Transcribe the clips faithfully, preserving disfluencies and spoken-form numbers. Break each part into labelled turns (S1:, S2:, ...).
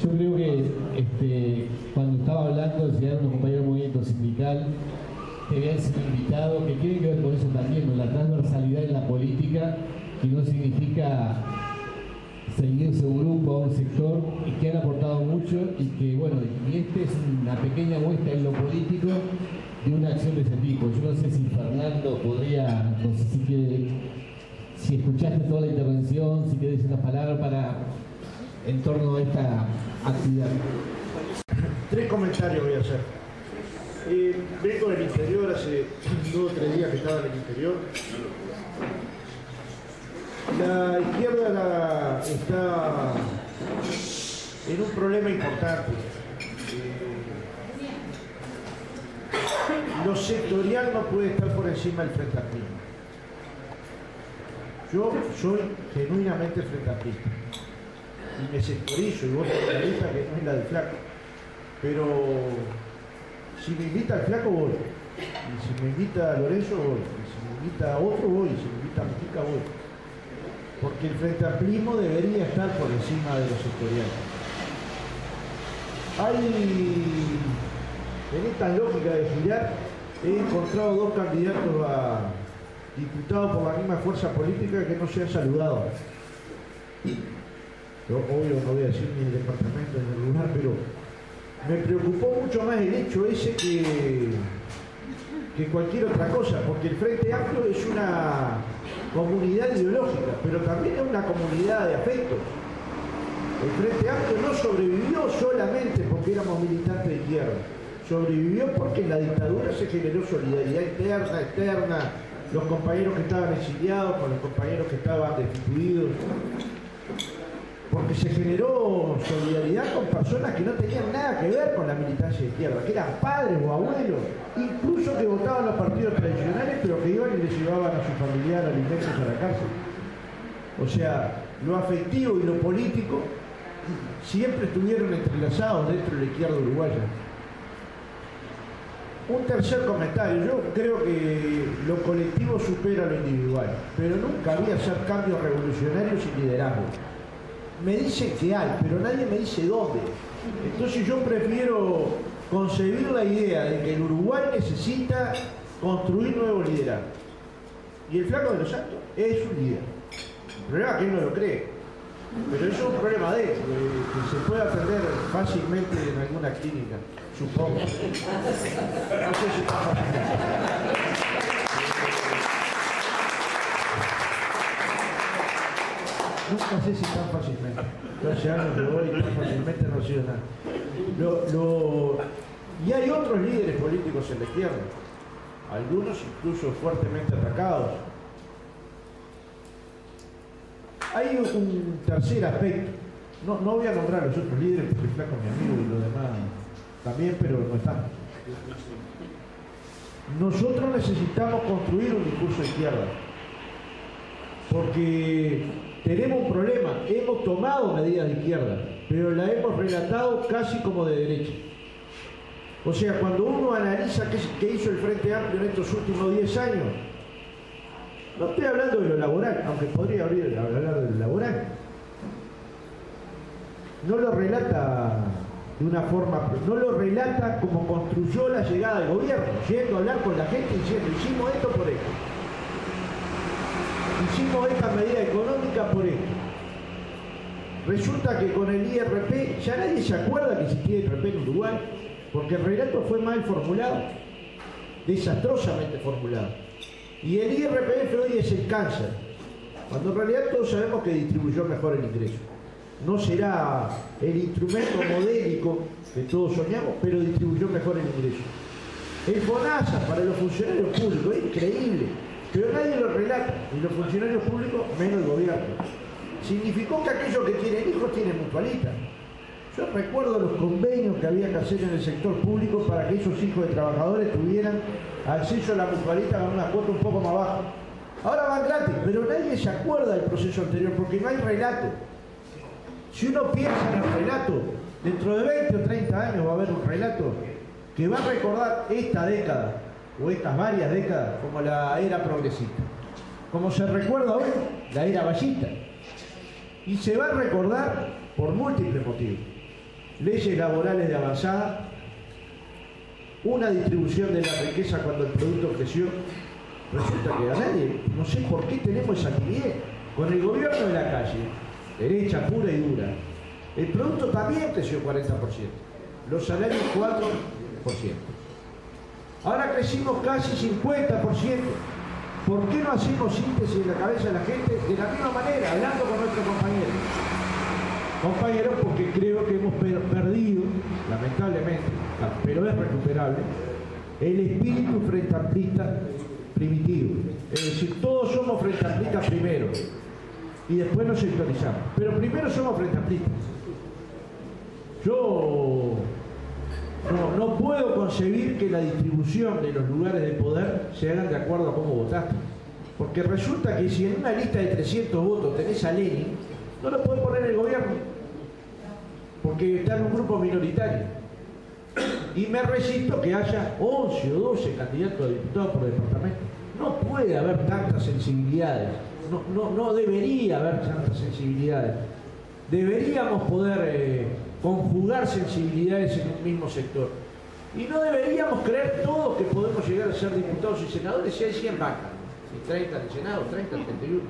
S1: Yo creo que este, cuando estaba hablando, llegaron unos compañeros del movimiento sindical que habían sido invitados, que tiene que ver con eso también, con la transversalidad en la política, que no significa seguirse a un grupo, a un sector, y que han aportado mucho, y que, bueno, y este es una pequeña muestra en lo político de una acción de ese tipo. Yo no sé si Fernando podría, no sé si quiere, si escuchaste toda la intervención, si quieres decir unas palabras para en torno a esta actividad.
S2: Tres comentarios voy a hacer. Eh, vengo del interior, hace dos o tres días que estaba en el interior. La izquierda la, está en un problema importante. Eh, lo sectorial no puede estar por encima del frente amplio. Yo soy genuinamente frente amplio. Y me sectorizo y voto por la lista que no es la del Flaco. Pero si me invita el Flaco, voy. Y si me invita a Lorenzo, voy. Y si me invita a otro, voy. Y si me invita a Mujica, voy. Porque el frente amplismo debería estar por encima de los sectoriales. Hay, en esta lógica de girar, he encontrado dos candidatos a diputados por la misma fuerza política que no se han saludado. Yo, obvio, no voy a decir ni el departamento ni el lugar, pero me preocupó mucho más el hecho ese que, que cualquier otra cosa, porque el Frente Amplio es una comunidad ideológica, pero también es una comunidad de afectos. El Frente Amplio no sobrevivió solamente porque éramos militantes de izquierda, sobrevivió porque en la dictadura se generó solidaridad interna, externa, los compañeros que estaban exiliados con los compañeros que estaban destituidos, porque se generó solidaridad con personas que no tenían nada que ver con la militancia de izquierda, que eran padres o abuelos, incluso que votaban los partidos tradicionales, pero que iban y les llevaban a su familiar alimentos a la cárcel. O sea, lo afectivo y lo político siempre estuvieron entrelazados dentro de la izquierda uruguaya. Un tercer comentario, yo creo que lo colectivo supera lo individual, pero nunca había hacer cambios revolucionarios sin liderazgo. Me dicen que hay, pero nadie me dice dónde. Entonces yo prefiero concebir la idea de que el Uruguay necesita construir nuevos liderazgos. Y el Flaco de los Santos es un líder. El problema es que él no lo cree. Pero eso es un problema de él, que, que se puede atender fácilmente en alguna clínica, supongo. No sé si está fácil. Nunca sé si tan fácilmente. doce años que voy y tan fácilmente no ha sido nada. Lo, lo... Y hay otros líderes políticos en la izquierda, algunos incluso fuertemente atacados. Hay un tercer aspecto. No, no voy a nombrar a los otros líderes porque el Flaco es mi amigo y los demás también, pero no están. Nosotros necesitamos construir un discurso de izquierda. Porque tenemos un problema, hemos tomado medidas de izquierda, pero la hemos relatado casi como de derecha. O sea, cuando uno analiza qué, qué hizo el Frente Amplio en estos últimos diez años, no estoy hablando de lo laboral, aunque podría abrir, hablar de lo laboral. No lo relata de una forma, no lo relata como construyó la llegada del gobierno, yendo a hablar con la gente diciendo, hicimos esto por esto. Hicimos esta medida económica por esto. Resulta que con el I R P, ya nadie se acuerda que existía I R P en Uruguay, porque el relato fue mal formulado, desastrosamente formulado. Y el I R P F hoy es el cáncer, cuando en realidad todos sabemos que distribuyó mejor el ingreso. No será el instrumento modélico que todos soñamos, pero distribuyó mejor el ingreso. El FONASA para los funcionarios públicos es increíble, pero nadie lo relata, y los funcionarios públicos menos el gobierno. Significó que aquellos que tienen hijos tienen mutualista. Yo recuerdo los convenios que había que hacer en el sector público para que esos hijos de trabajadores tuvieran acceso a la mutualista con una cuota un poco más baja. Ahora van gratis, pero nadie se acuerda del proceso anterior porque no hay relato. Si uno piensa en el relato, dentro de veinte o treinta años va a haber un relato que va a recordar esta década o estas varias décadas como la era progresista. Como se recuerda hoy la era ballista. Y se va a recordar por múltiples motivos. leyes laborales de avanzada, una distribución de la riqueza cuando el producto creció. Resulta que a nadie, no sé por qué tenemos esa timidez. Con el gobierno de la calle, derecha pura y dura, el producto también creció cuarenta por ciento, los salarios cuatro por ciento. Ahora crecimos casi cincuenta por ciento. ¿Por qué no hacemos síntesis en la cabeza de la gente de la misma manera, hablando con nuestros compañeros? Compañeros, porque creo que hemos per perdido, lamentablemente, pero es recuperable, el espíritu frente amplista primitivo. Es decir, todos somos frente amplistas primero y después nos sectorizamos. Pero primero somos frente amplistas. Yo no, no puedo concebir que la distribución de los lugares de poder se hagan de acuerdo a cómo votaste. Porque resulta que si en una lista de trescientos votos tenés a Lenin, no lo podés poner en el gobierno, porque está en un grupo minoritario. Y me resisto que haya once o doce candidatos a diputados por departamento. No puede haber tantas sensibilidades, no, no, no debería haber tantas sensibilidades. Deberíamos poder eh, conjugar sensibilidades en un mismo sector. Y no deberíamos creer todos que podemos llegar a ser diputados y senadores si hay cien vacas, y treinta en el Senado, treinta, treinta y uno.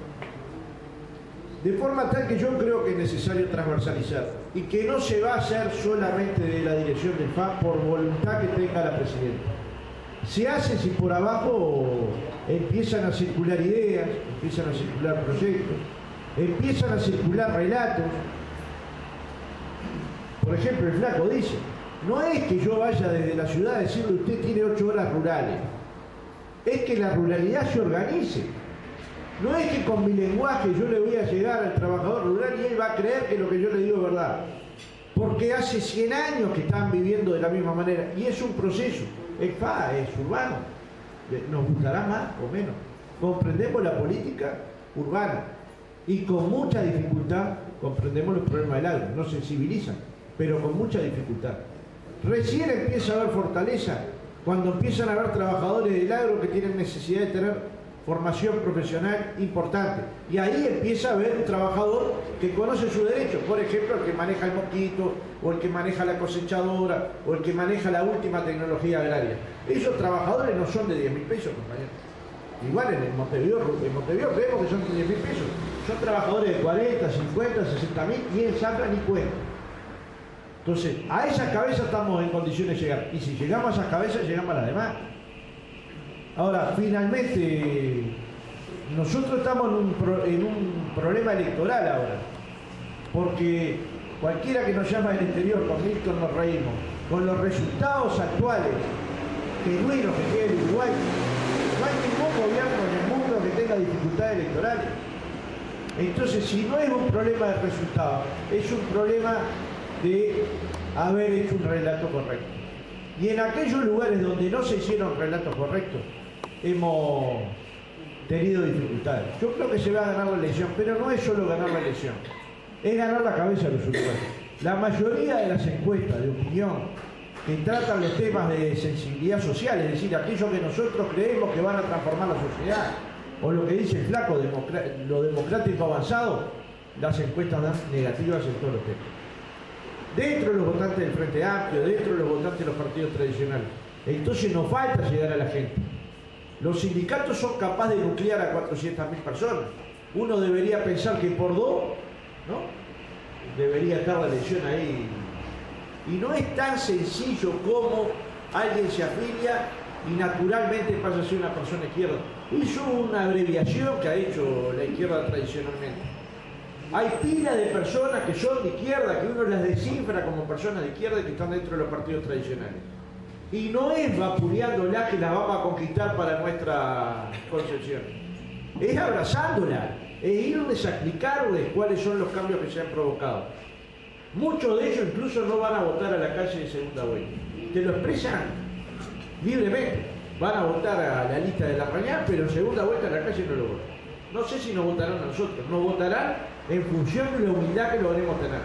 S2: De forma tal que yo creo que es necesario transversalizar y que no se va a hacer solamente de la dirección del F A por voluntad que tenga la presidenta. Se hace si por abajo empiezan a circular ideas, empiezan a circular proyectos, empiezan a circular relatos. Por ejemplo, el Flaco dice, no es que yo vaya desde la ciudad a decirle usted tiene ocho horas rurales, es que la ruralidad se organice. No es que con mi lenguaje yo le voy a llegar al trabajador rural y él va a creer que lo que yo le digo es verdad. Porque hace cien años que están viviendo de la misma manera y es un proceso. El F A es urbano. Nos gustará más o menos. Comprendemos la política urbana y con mucha dificultad comprendemos los problemas del agro. Nos sensibilizan, pero con mucha dificultad. Recién empieza a haber fortaleza cuando empiezan a haber trabajadores del agro que tienen necesidad de tener formación profesional importante. Y ahí empieza a haber un trabajador que conoce sus derechos. Por ejemplo, el que maneja el mosquito, o el que maneja la cosechadora, o el que maneja la última tecnología agraria. Esos trabajadores no son de diez mil pesos, compañeros. Igual en el Montevideo, en Montevideo creemos que son de diez mil pesos. Son trabajadores de cuarenta, cincuenta, sesenta mil, ni ensamblan ni cuentan. Entonces, a esas cabezas estamos en condiciones de llegar. Y si llegamos a esas cabezas, llegamos a las demás. Ahora, finalmente, nosotros estamos en un, pro, en un problema electoral ahora, porque cualquiera que nos llama del exterior, con Milton nos reímos, con los resultados actuales, genuinos que tiene el Uruguay, no hay ningún gobierno en el mundo que tenga dificultades electorales. Entonces, si no es un problema de resultados, es un problema de haber hecho un relato correcto. Y en aquellos lugares donde no se hicieron relatos correctos, hemos tenido dificultades. Yo creo que se va a ganar la elección, pero no es solo ganar la elección, es ganar la cabeza de los uruguayos. La mayoría de las encuestas de opinión que tratan los temas de sensibilidad social, es decir, aquellos que nosotros creemos que van a transformar la sociedad, o lo que dice el Flaco, lo democrático avanzado, las encuestas dan negativas en todos los temas. Dentro de los votantes del Frente Amplio, dentro de los votantes de los partidos tradicionales. Entonces nos falta llegar a la gente. Los sindicatos son capaces de nuclear a cuatrocientas mil personas. Uno debería pensar que por dos, ¿no?, debería estar la elección ahí. Y no es tan sencillo como alguien se afilia y naturalmente pasa a ser una persona izquierda. Hizo una abreviación que ha hecho la izquierda tradicionalmente. Hay pila de personas que son de izquierda, que uno las descifra como personas de izquierda y que están dentro de los partidos tradicionales. Y no es vapuleándolas que las vamos a conquistar para nuestra concepción. Es abrazándolas, es irles a explicarles cuáles son los cambios que se han provocado. Muchos de ellos incluso no van a votar a la calle de segunda vuelta. Te lo expresan libremente. Van a votar a la lista de la Rañán, pero en segunda vuelta a la calle no lo votan. No sé si nos votarán a nosotros, nos votarán en función de la humildad que logremos tener.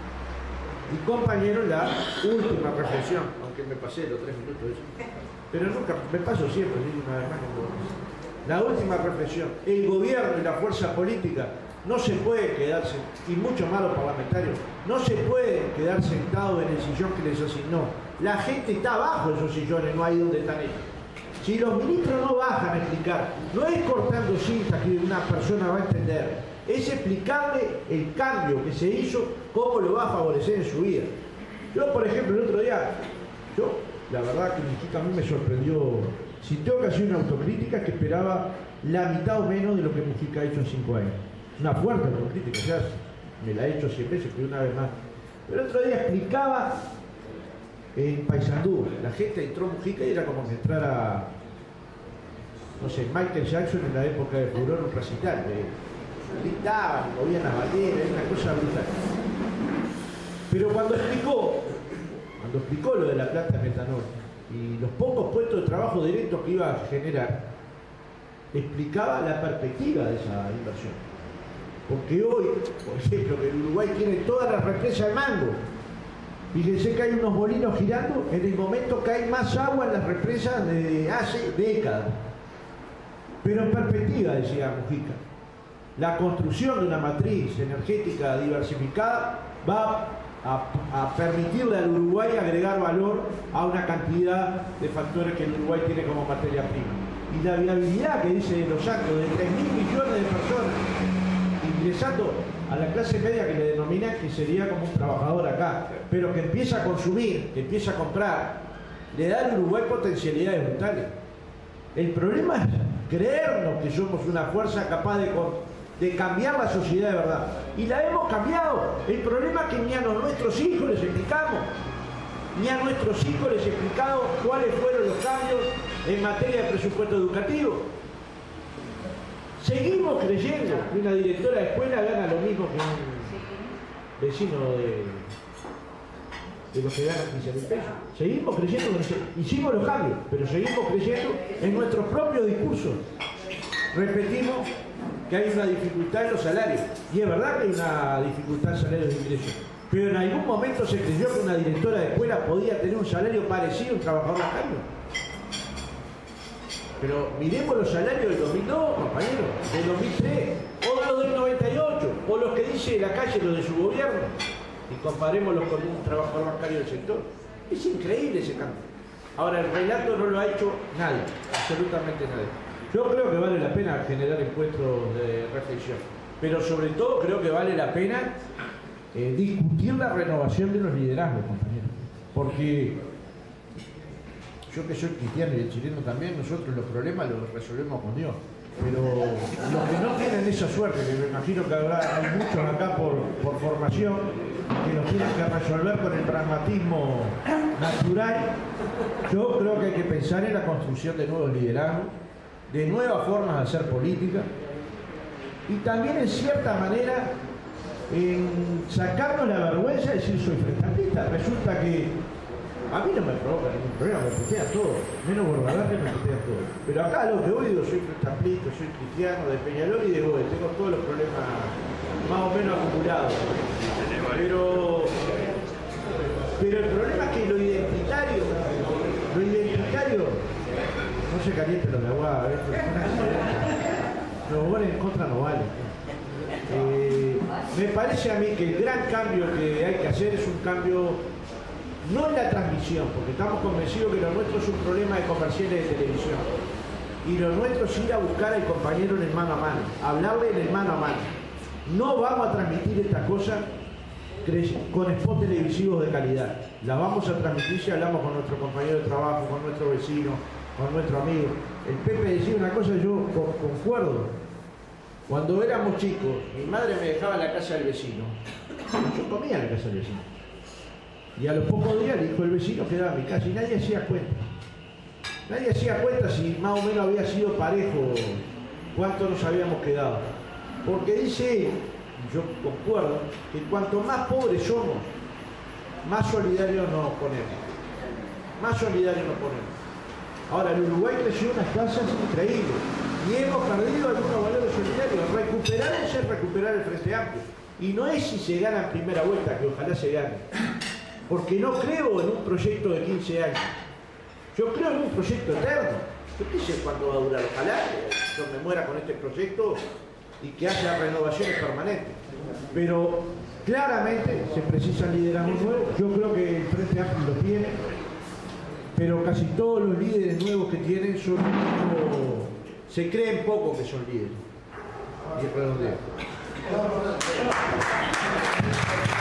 S2: Y compañeros, la última reflexión, aunque me pasé los tres minutos de eso, pero nunca, me paso siempre, digo una vez más. La última reflexión, el gobierno y la fuerza política no se puede quedarse, y mucho más los parlamentarios, no se puede quedar sentado en el sillón que les asignó. La gente está abajo de esos sillones, no hay donde están ellos. Si los ministros no bajan a explicar, no es cortando cinta que una persona va a entender, es explicarle el cambio que se hizo, cómo lo va a favorecer en su vida. Yo, por ejemplo, el otro día, yo, la verdad que Mujica a mí me sorprendió, si tengo que hacer una autocrítica, que esperaba la mitad o menos de lo que Mujica ha hecho en cinco años. Una fuerte autocrítica, ya me la he hecho cien veces, pero una vez más. Pero el otro día explicaba en Paysandú, la gente entró Mujica y era como que entrara, no sé, Michael Jackson en la época de furor, un recital. Gritaban, movían las banderas, era una cosa brutal. Pero cuando explicó, cuando explicó lo de la planta de metanol y los pocos puestos de trabajo directos que iba a generar, explicaba la perspectiva de esa inversión. Porque hoy, por ejemplo, que el Uruguay tiene todas las represas de mango. Fíjense que hay unos molinos girando en el momento que hay más agua en las represas de hace décadas. Pero en perspectiva, decía Mujica, la construcción de una matriz energética diversificada va a, a permitirle al Uruguay agregar valor a una cantidad de factores que el Uruguay tiene como materia prima. Y la viabilidad que dice los actos de tres mil millones de personas ingresando a la clase media que le denominan que sería como un trabajador acá, pero que empieza a consumir, que empieza a comprar, le da al Uruguay potencialidades brutales. El problema es creernos que somos una fuerza capaz de, de cambiar la sociedad de verdad. Y la hemos cambiado. El problema es que ni a nuestros hijos les explicamos, ni a nuestros hijos les explicamos cuáles fueron los cambios en materia de presupuesto educativo. Seguimos creyendo que una directora de escuela gana lo mismo que un vecino de, de los que ganan quince mil pesos. Seguimos creyendo, que hicimos los cambios, pero seguimos creyendo en nuestros propios discursos. Repetimos que hay una dificultad en los salarios, y es verdad que hay una dificultad en salarios de ingresos, pero en algún momento se creyó que una directora de escuela podía tener un salario parecido a un trabajador de cambio. Pero miremos los salarios del dos mil dos, compañeros, del dos mil tres, o los del noventa y ocho, o los que dice la calle, los de su gobierno, y comparémoslos con un trabajador bancario del sector. Es increíble ese cambio. Ahora, el relato no lo ha hecho nadie, absolutamente nadie. Yo creo que vale la pena generar encuentros de reflexión, pero sobre todo creo que vale la pena eh, discutir la renovación de los liderazgos, compañeros, porque yo que soy cristiano y el chileno también, nosotros los problemas los resolvemos con Dios. Pero los que no tienen esa suerte, que me imagino que habrá hay muchos acá por, por formación, que los tienen que resolver con el pragmatismo natural, yo creo que hay que pensar en la construcción de nuevos liderazgos, de nuevas formas de hacer política, y también en cierta manera en sacarnos la vergüenza de decir soy frentista. Resulta que a mí no me provoca ningún problema, me putea todo, menos Bordaberry me putea todo. Pero acá lo que oigo, soy frentaplito, soy cristiano, de Peñalol y de Godoy, tengo todos los problemas más o menos acumulados. Pero, pero el problema es que lo identitario, lo identitario, no se caliente los de agua, los goles en contra no vale. Eh, me parece a mí que el gran cambio que hay que hacer es un cambio no en la transmisión, porque estamos convencidos que lo nuestro es un problema de comerciales de televisión. Y lo nuestro es ir a buscar al compañero en el mano a mano, hablarle en el mano a mano. No vamos a transmitir esta cosa con spots televisivos de calidad. La vamos a transmitir si hablamos con nuestro compañero de trabajo, con nuestro vecino, con nuestro amigo. El Pepe decía una cosa, yo concuerdo. Cuando éramos chicos, mi madre me dejaba en la casa del vecino. Yo comía en la casa del vecino. Y a los pocos días el hijo del vecino quedaba en mi casa y nadie hacía cuenta. Nadie hacía cuenta si más o menos había sido parejo cuánto nos habíamos quedado. Porque dice él, y yo concuerdo, que cuanto más pobres somos, más solidarios nos ponemos. Más solidarios nos ponemos. Ahora, el Uruguay creció unas tasas increíbles y hemos perdido algunos valores solidarios. Recuperar es el recuperar el Frente Amplio. Y no es si se gana en primera vuelta, que ojalá se gane. Porque no creo en un proyecto de quince años. Yo creo en un proyecto eterno. Yo qué sé cuándo va a durar. Ojalá yo me muera con este proyecto y que haya renovaciones permanentes. Pero claramente se precisan liderazgos nuevos. Yo creo que el Frente Amplio lo tiene, pero casi todos los líderes nuevos que tienen son poco, se creen poco que son líderes. Y redondeo.